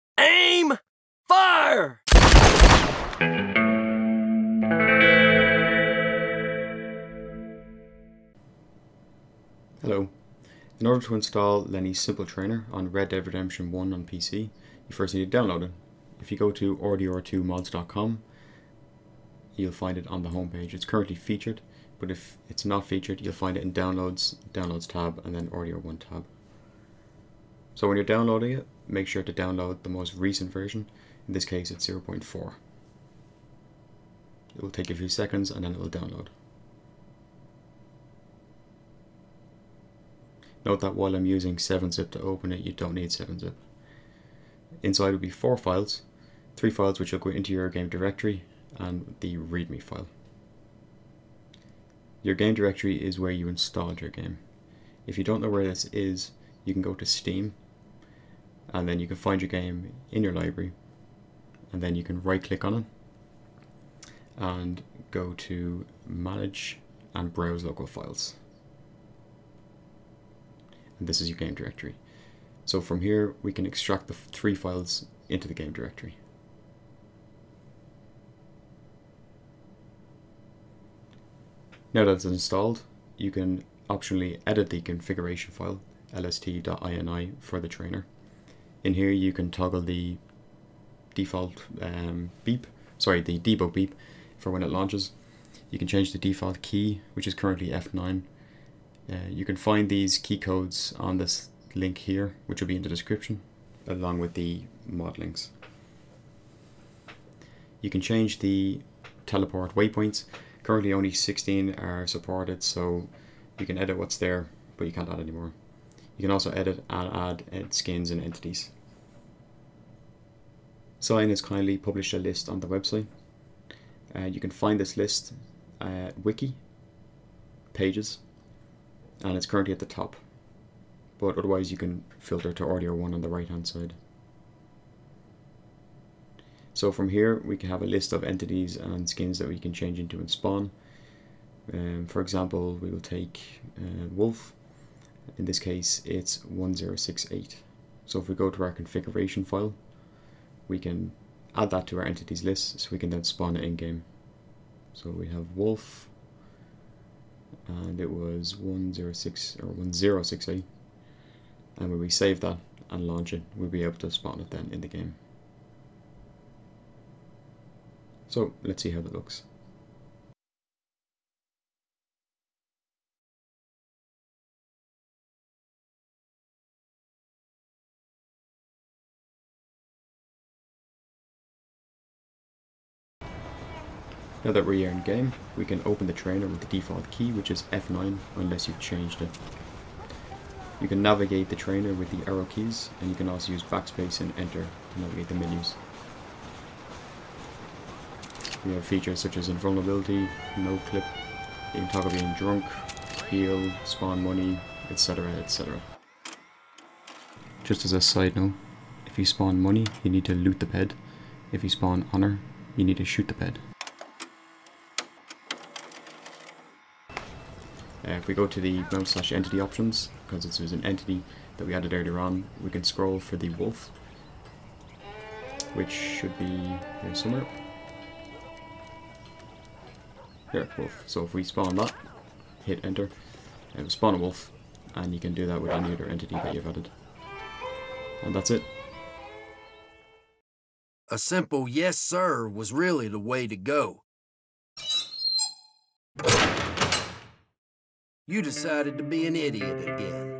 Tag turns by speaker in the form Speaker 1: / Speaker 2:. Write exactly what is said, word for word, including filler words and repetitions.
Speaker 1: Aim! Fire!
Speaker 2: Hello. In order to install Lenny's Simple Trainer on Red Dead Redemption one on P C, you first need to download it. If you go to R D R two mods dot com, you'll find it on the homepage. It's currently featured, but if it's not featured, you'll find it in Downloads, Downloads tab, and then R D R one tab. So when you're downloading it, make sure to download the most recent version. In this case, it's zero point four. It will take a few seconds and then it will download. Note that while I'm using seven zip to open it, you don't need seven zip. Inside will be four files, three files which will go into your game directory and the README file. Your game directory is where you installed your game. If you don't know where this is, you can go to Steam and then you can find your game in your library, and then you can right click on it and go to Manage and Browse Local Files. And this is your game directory. So from here we can extract the three files into the game directory. Now that it's installed, you can optionally edit the configuration file lst dot ini for the trainer. In here you can toggle the default um, beep, sorry, the debug beep for when it launches. You can change the default key, which is currently F nine. Uh, you can find these key codes on this link here, which will be in the description, along with the mod links. You can change the teleport waypoints. Currently only sixteen are supported, so you can edit what's there, but you can't add any more. You can also edit and add, add skins and entities. Cyan has kindly published a list on the website. Uh, you can find this list at Wiki, Pages, and it's currently at the top. But otherwise you can filter to R D R one on the right hand side. So from here we can have a list of entities and skins that we can change into and spawn. Um, for example, we will take uh, Wolf. In this case it's one zero six eight. So if we go to our configuration file, we can add that to our entities list so we can then spawn it in game. So we have Wolf, and it was one zero six or one zero six eight, and when we save that and launch it, we'll be able to spawn it then in the game. So let's see how that looks. Now that we're in game, we can open the trainer with the default key, which is F nine, unless you've changed it. You can navigate the trainer with the arrow keys, and you can also use backspace and enter to navigate the menus. We have features such as invulnerability, no clip, you can toggle being drunk, heal, spawn money, et cetera, et cetera. Just as a side note, if you spawn money, you need to loot the bed. If you spawn honor, you need to shoot the bed. Uh, if we go to the mouse slash entity options, because this was an entity that we added earlier on, we can scroll for the wolf, which should be here somewhere. Here, wolf. So if we spawn that, hit enter, it will spawn a wolf, and you can do that with any other entity that you've added. And that's it.
Speaker 1: A simple yes sir was really the way to go. You decided to be an idiot again.